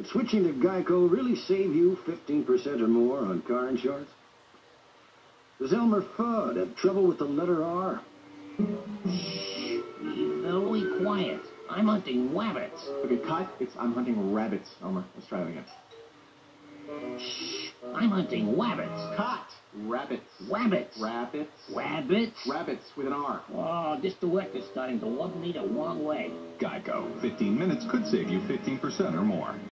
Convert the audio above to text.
Would switching to Geico really save you 15% or more on car insurance? Does Elmer Fudd have trouble with the letter R? Shh, be very quiet. I'm hunting rabbits. Okay, cut. I'm hunting rabbits, Elmer. Let's try it again. Shh, I'm hunting rabbits. Cut. Rabbits. Rabbits. Rabbits. Rabbits? Rabbits with an R. Oh, this director's starting to rub me the wrong way. Geico. 15 minutes could save you 15% or more.